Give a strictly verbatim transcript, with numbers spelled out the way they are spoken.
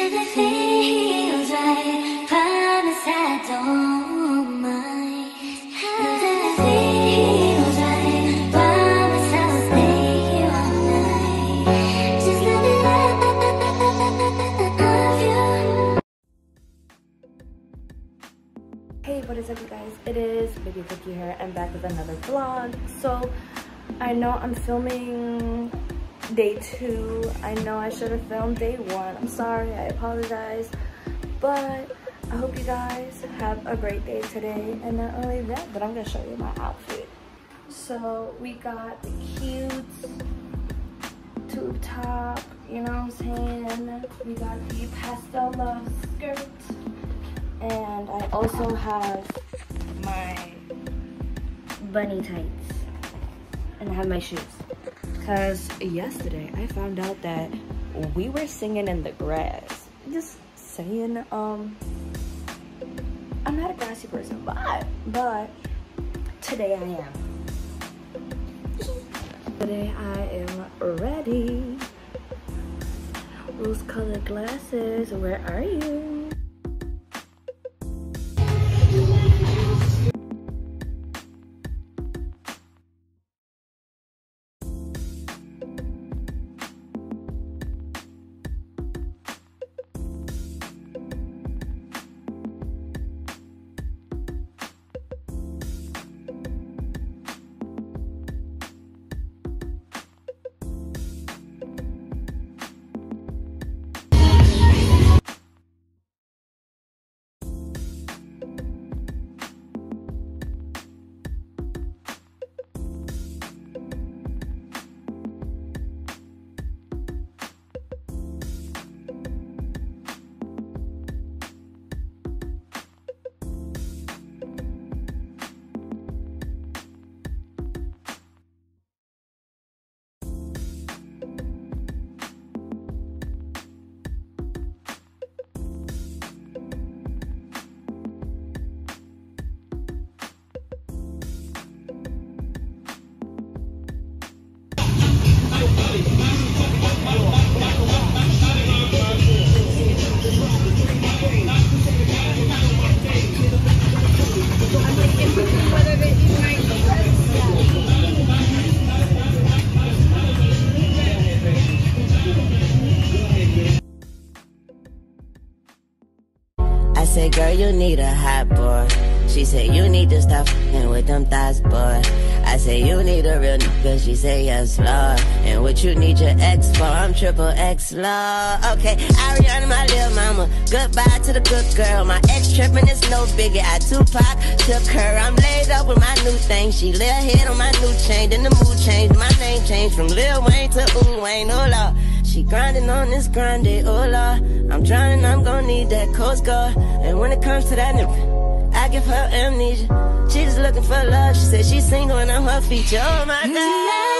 if it feels right, promise I don't mind. 'Cause if it feels right, promise I'll stay here all night. Just let me love you. Hey, what is up, you guys? It is Baby Cookie here and back with another vlog. So I know I'm filming day two. I know I should have filmed day one. I'm sorry, I apologize, but I hope you guys have a great day today. And not only that, but I'm gonna show you my outfit. So we got the cute tube top, you know what I'm saying? We got the pastel love skirt, and I also have my bunny tights, and I have my shoes. Cause yesterday I found out that we were singing in the grass. Just saying, um, I'm not a grassy person, but, but today I am. Today I am ready. Rose colored glasses, where are you? I said, girl, you need a hot boy. She said, you need to stop f***ing with them thighs, boy. I said, you need a real nigga. She said, yes, Lord. And what you need your ex for? I'm triple X, Lord. Okay, Ariana, my little mama. Goodbye to the good girl. My ex tripping is no biggie. I Tupac took her. I'm laid up with my new thing. She lay her head on my new chain. Then the mood changed. My name changed from Lil Wayne to Ooh Wayne. Oh, Lord. She grinding on this grinding, oh Lord. I'm drowning, I'm gonna need that Coast Guard. And when it comes to that nigga, I give her amnesia. She just looking for love. She said she's single and I'm her feature. Oh my God.